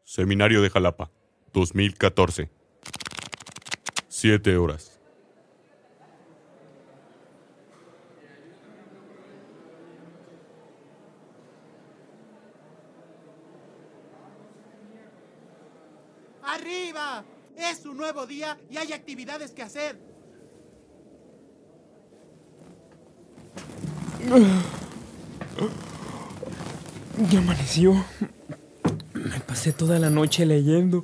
Seminario de Jalapa, 2014. 7 horas. ¡Arriba! Es un nuevo día y hay actividades que hacer. Ya amaneció. Me pasé toda la noche leyendo.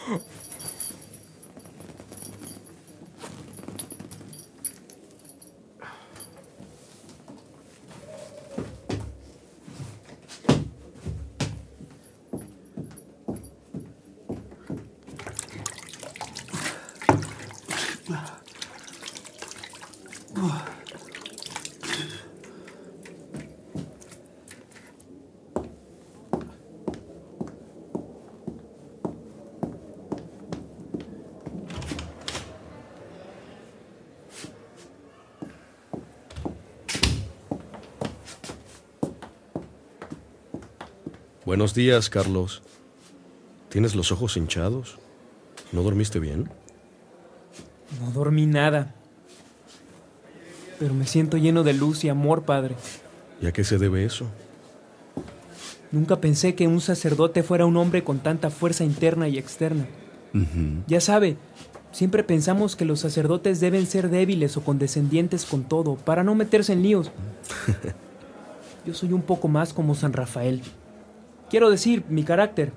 Buenos días, Carlos. ¿Tienes los ojos hinchados? ¿No dormiste bien? No dormí nada. Pero me siento lleno de luz y amor, padre. ¿Y a qué se debe eso? Nunca pensé que un sacerdote fuera un hombre con tanta fuerza interna y externa. Ya sabe, siempre pensamos que los sacerdotes deben ser débiles o condescendientes con todo, para no meterse en líos. Yo soy un poco más como San Rafael. Quiero decir, mi carácter.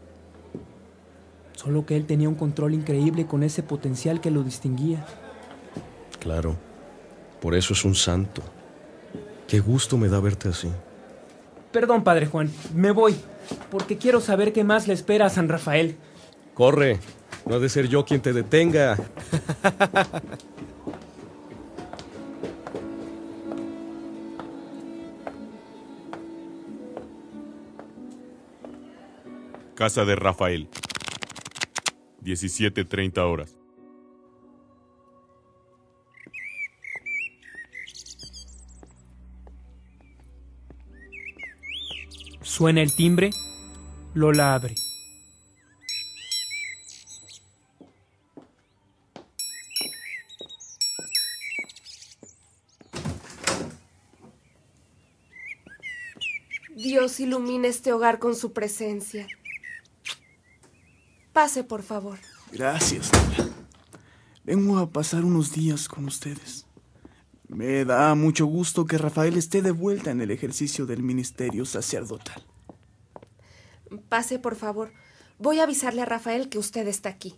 Solo que él tenía un control increíble con ese potencial que lo distinguía. Claro. Por eso es un santo. Qué gusto me da verte así. Perdón, padre Juan, me voy, porque quiero saber qué más le espera a San Rafael. ¡Corre! No ha de ser yo quien te detenga. Casa de Rafael, 17:30 horas. Suena el timbre, Lola abre. Dios ilumine este hogar con su presencia. Pase, por favor. Gracias, Lola. Vengo a pasar unos días con ustedes. Me da mucho gusto que Rafael esté de vuelta en el ejercicio del ministerio sacerdotal. Pase, por favor. Voy a avisarle a Rafael que usted está aquí.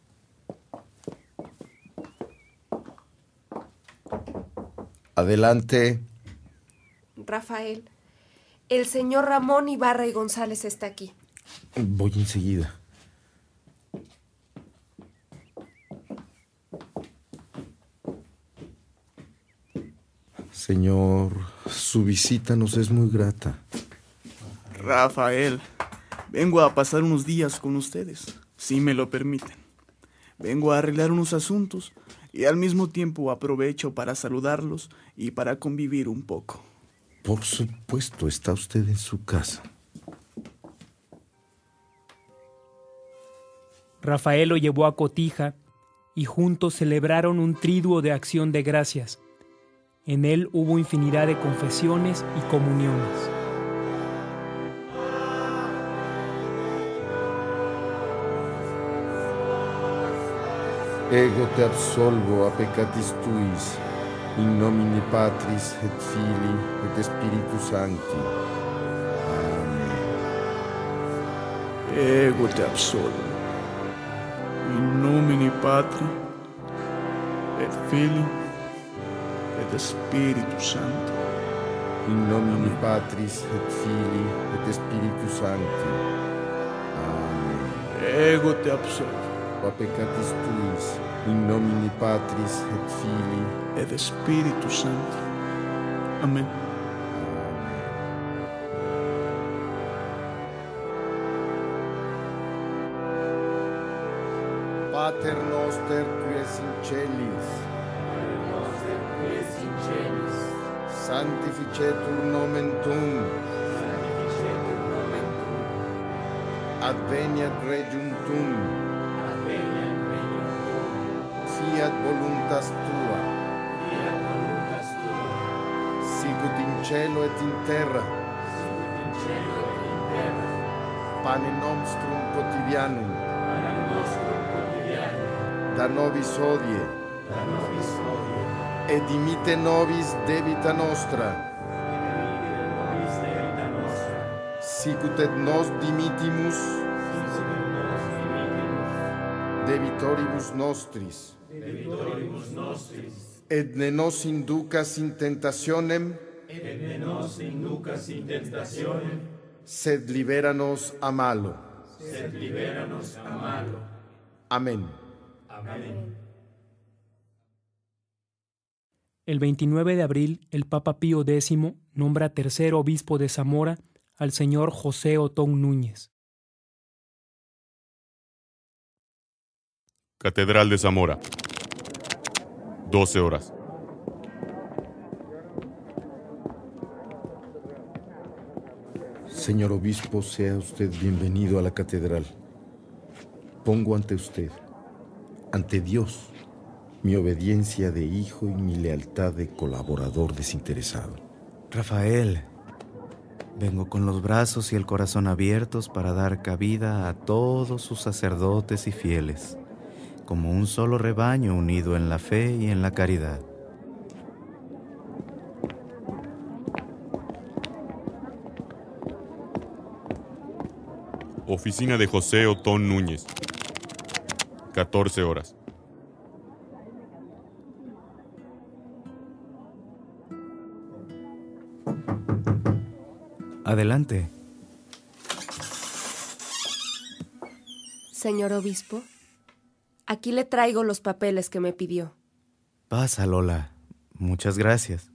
Adelante. Rafael, el señor Ramón Ibarra y González está aquí. Voy enseguida. Señor, su visita nos es muy grata. Rafael, vengo a pasar unos días con ustedes, si me lo permiten. Vengo a arreglar unos asuntos y al mismo tiempo aprovecho para saludarlos y para convivir un poco. Por supuesto, está usted en su casa. Rafael lo llevó a Cotija y juntos celebraron un triduo de acción de gracias. En él hubo infinidad de confesiones y comuniones. Ego te absolvo a peccatis tuis, in nomine Patris et Filii et Spiritus Sancti. Amen. Ego te absolvo. In nomine Patri et Filii et Spiritus Sancti. In nomine Patris et Filii et Spiritus Sancti. Amen. Ego te absolvo. A peccatis tuis, in nomine Patris et Filii Et Spiritus Sancti. Amén. Pater noster qui es in celis. Sanctificetur nomen tuum. Adveniat regium tuum. Fiat voluntas tua. Sicut in cielo et in terra. Pane nostrum quotidianum. Da nobis hodie. Et dimitte nobis debita nostra. Sicut et nos dimittimus debitoribus nostris. Et ne nos inducas in tentationem, sed liberanos a malo. Amén. El 29 de abril, el Papa Pío X nombra tercer obispo de Zamora al señor José Otón Núñez. Catedral de Zamora. 12 horas. Señor obispo, sea usted bienvenido a la catedral. Pongo ante usted, ante Dios, mi obediencia de hijo y mi lealtad de colaborador desinteresado. Rafael, vengo con los brazos y el corazón abiertos para dar cabida a todos sus sacerdotes y fieles, como un solo rebaño unido en la fe y en la caridad. Oficina de José Otón Núñez. 14 horas. Adelante. Señor obispo, aquí le traigo los papeles que me pidió. Pasa, Lola. Muchas gracias.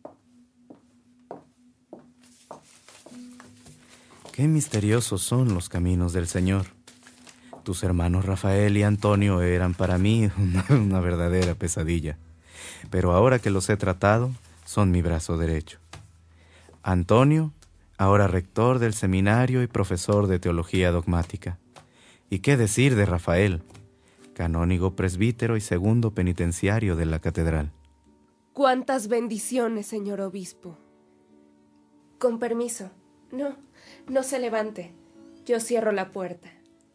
Qué misteriosos son los caminos del Señor. Tus hermanos Rafael y Antonio eran para mí una verdadera pesadilla. Pero ahora que los he tratado, son mi brazo derecho. Antonio, ahora rector del seminario y profesor de teología dogmática. ¿Y qué decir de Rafael, canónigo presbítero y segundo penitenciario de la catedral? ¡Cuántas bendiciones, señor obispo! Con permiso. No se levante. Yo cierro la puerta.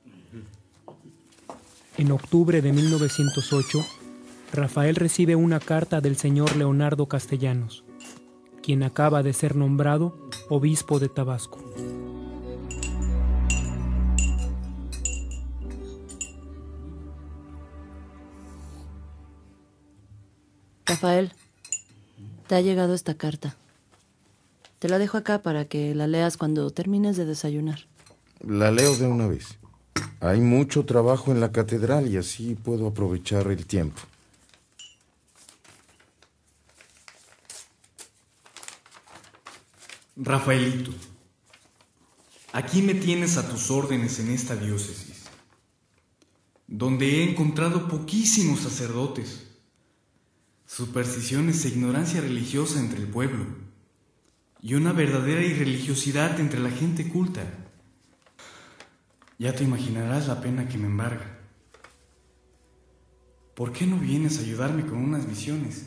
En octubre de 1908, Rafael recibe una carta del señor Leonardo Castellanos, quien acaba de ser nombrado obispo de Tabasco. Rafael, te ha llegado esta carta. Te la dejo acá para que la leas cuando termines de desayunar. La leo de una vez. Hay mucho trabajo en la catedral y así puedo aprovechar el tiempo. Rafaelito, aquí me tienes a tus órdenes en esta diócesis, donde he encontrado poquísimos sacerdotes, supersticiones e ignorancia religiosa entre el pueblo, y una verdadera irreligiosidad entre la gente culta. Ya te imaginarás la pena que me embarga. ¿Por qué no vienes a ayudarme con unas misiones?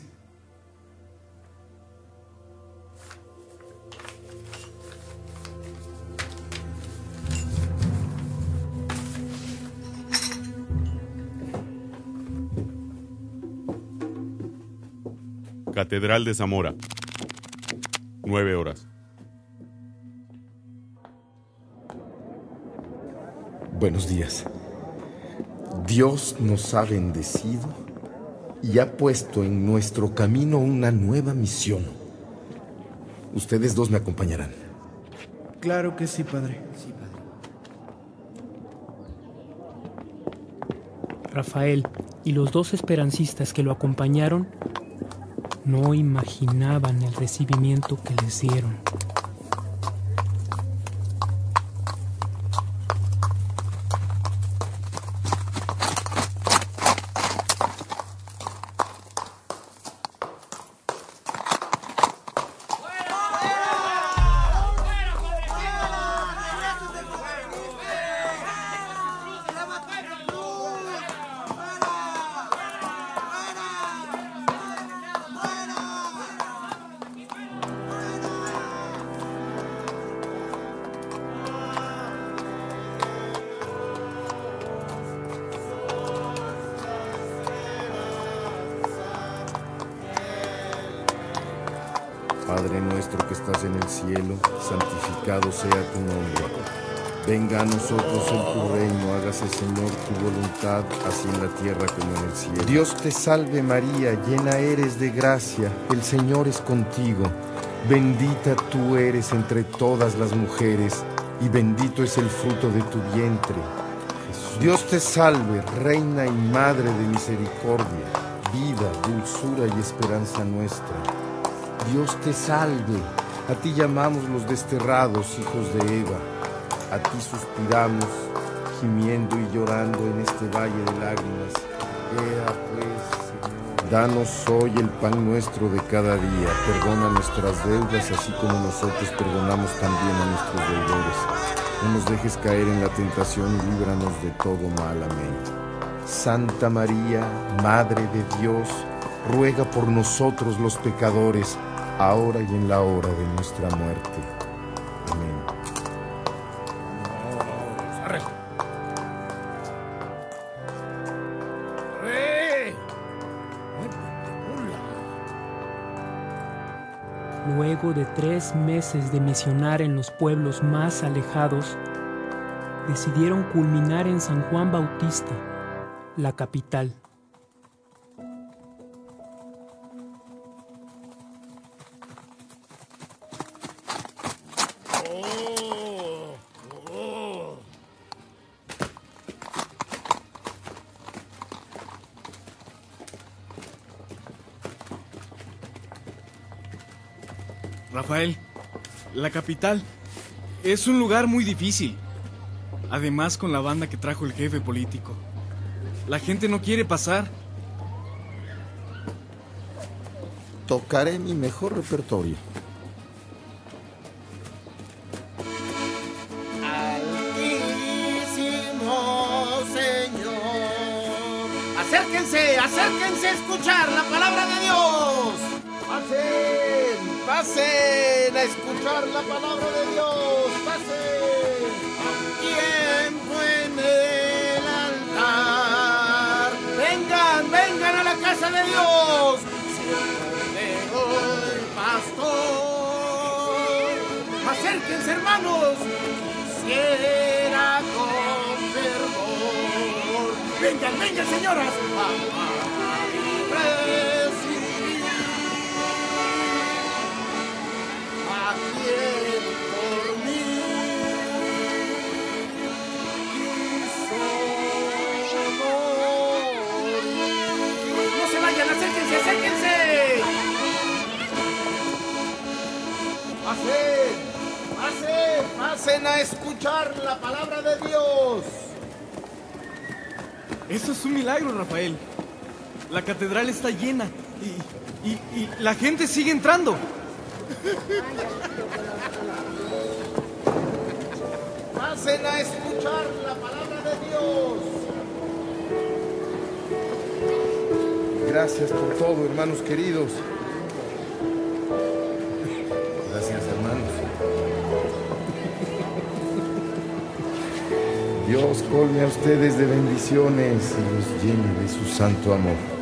Catedral de Zamora. 9 horas. Buenos días. Dios nos ha bendecido y ha puesto en nuestro camino una nueva misión. Ustedes dos me acompañarán. Claro que sí, padre. Rafael y los dos esperancistas que lo acompañaron no imaginaban el recibimiento que les dieron. Padre nuestro que estás en el cielo, santificado sea tu nombre. Venga a nosotros tu reino, hágase, Señor, tu voluntad, así en la tierra como en el cielo. Dios te salve María, llena eres de gracia, el Señor es contigo. Bendita tú eres entre todas las mujeres, y bendito es el fruto de tu vientre, Jesús. Dios te salve, Reina y Madre de misericordia, vida, dulzura y esperanza nuestra. Dios te salve, a ti llamamos los desterrados, hijos de Eva. A ti suspiramos, gimiendo y llorando en este valle de lágrimas. Ea pues, Señor, danos hoy el pan nuestro de cada día. Perdona nuestras deudas, así como nosotros perdonamos también a nuestros deudores. No nos dejes caer en la tentación y líbranos de todo mal. Amén. Santa María, Madre de Dios, ruega por nosotros los pecadores, ahora y en la hora de nuestra muerte. Amén. Luego de 3 meses de misionar en los pueblos más alejados, decidieron culminar en San Juan Bautista, la capital. Rafael, la capital es un lugar muy difícil. Además, con la banda que trajo el jefe político. La gente no quiere pasar. Tocaré mi mejor repertorio. Altísimo Señor, acérquense a escuchar la palabra de Dios. Pasen a escuchar la palabra de Dios. Pasen a tiempo en el altar. Vengan a la casa de Dios. Cordero el pastor. Acérquense, hermanos. Quisiera con fervor. Vengan, señoras. No se vayan, acérquense. Pasen a escuchar la palabra de Dios. Eso es un milagro, Rafael. La catedral está llena y la gente sigue entrando. Pasen a escuchar la palabra de Dios. Gracias por todo, hermanos queridos. Gracias, hermanos. Dios colme a ustedes de bendiciones y los llene de su santo amor.